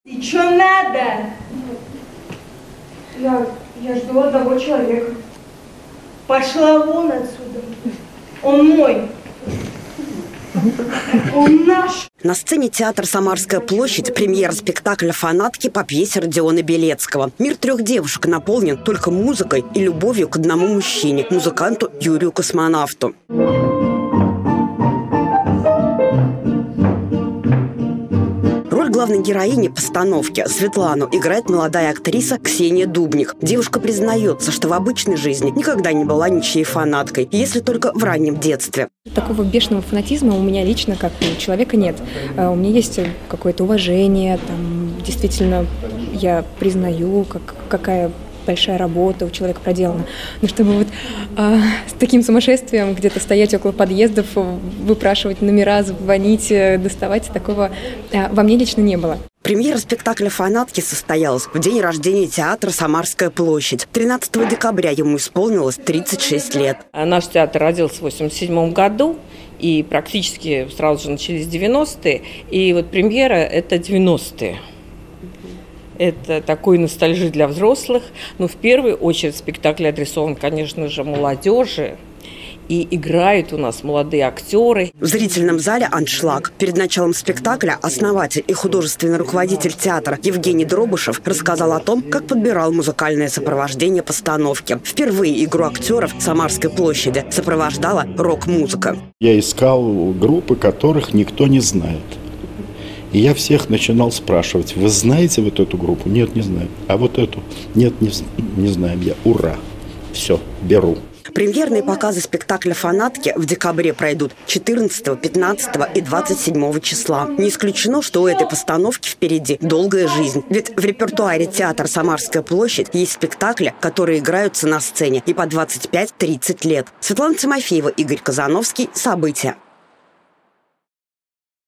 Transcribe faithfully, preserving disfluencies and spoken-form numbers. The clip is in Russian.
И что надо? Я, я жду одного человека. Пошла вон отсюда. Он мой. Он наш. На сцене театра «Самарская площадь» премьера спектакля «Фанатки» по пьесе Родиона Белецкого. Мир трех девушек наполнен только музыкой и любовью к одному мужчине – музыканту Юрию Космонавту. Роль главной героини постановки Светлану играет молодая актриса Ксения Дубник. Девушка признается, что в обычной жизни никогда не была ничьей фанаткой, если только в раннем детстве. Такого бешеного фанатизма у меня лично, как у человека, нет. У меня есть какое-то уважение, там, действительно, я признаю, как, какая большая работа у человека проделана. Но чтобы вот а, с таким сумасшествием где-то стоять около подъездов, выпрашивать номера, звонить, доставать, такого а, во мне лично не было. Премьера спектакля «Фанатки» состоялась в день рождения театра «Самарская площадь». тринадцатого декабря ему исполнилось тридцать шесть лет. Наш театр родился в восемьдесят седьмом году, и практически сразу же начались девяностые. И вот премьера – это девяностые. Это такой ностальжи для взрослых. Но в первую очередь спектакль адресован, конечно же, молодежи. И играют у нас молодые актеры. В зрительном зале аншлаг. Перед началом спектакля основатель и художественный руководитель театра Евгений Дробышев рассказал о том, как подбирал музыкальное сопровождение постановки. Впервые игру актеров Самарской площади сопровождала рок-музыка. Я искал группы, которых никто не знает. И я всех начинал спрашивать: вы знаете вот эту группу? Нет, не знаю. А вот эту? Нет, не, не знаем. Я ура! Все, беру. Премьерные показы спектакля «Фанатки» в декабре пройдут четырнадцатого, пятнадцатого и двадцать седьмого числа. Не исключено, что у этой постановки впереди долгая жизнь. Ведь в репертуаре театра «Самарская площадь» есть спектакли, которые играются на сцене и по двадцать пять - тридцать лет. Светлана Тимофеева, Игорь Казановский. События.